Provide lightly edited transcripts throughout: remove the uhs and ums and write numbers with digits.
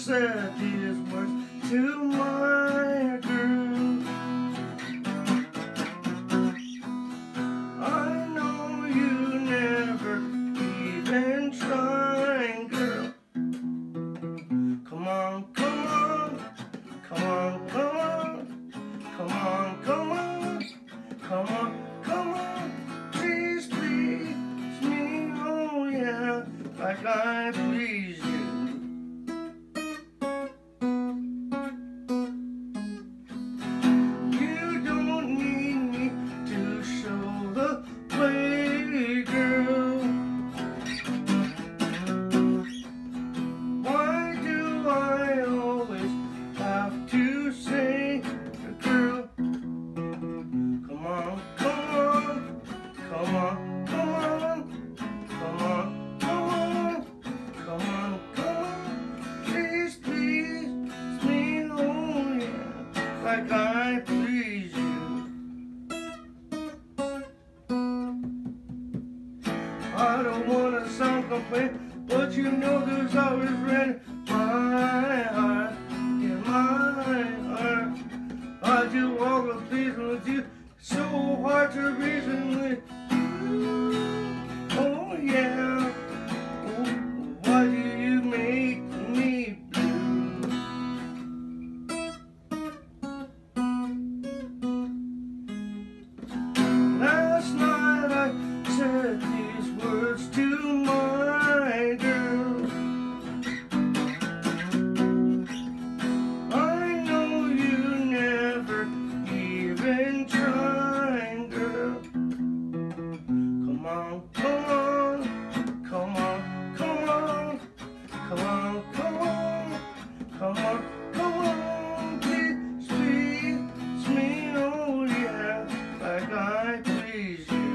said these words to my girl. I know you never even tried, girl. Come on, come on, come on, come on, come on, come on, come on, come on. Please, please me, oh yeah, like I please you. You don't need me to show the way, girl. Why do I always have to say, girl? Come on, come on, come on, come on, come on, come on, come on, come on. Please, please me, oh yeah, like I please you. I don't wanna sound complaint, but you know there's always rain in my heart, in my heart. I do all the things with you, so hard to reason with you. Oh yeah, oh, why do you make me blue? Last night I said these words to my girl. I know you never even tried, girl. Come on, come on, come on, come on, come on, come on, come on, come on. Please, please me, oh yeah, like I please you.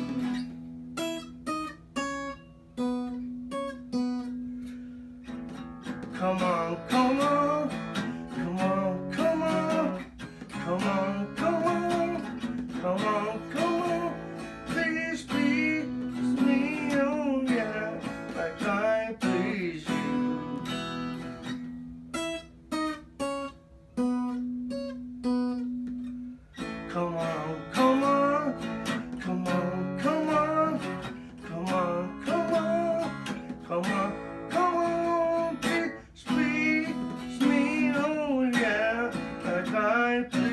Come on, come on, come on, come on, come on, come on, come on, come on. Please, please me, oh yeah, like I please you. Come on, come on, come on, come on, come on, come on, come on, come on. Please, please me, oh yeah, like I please you.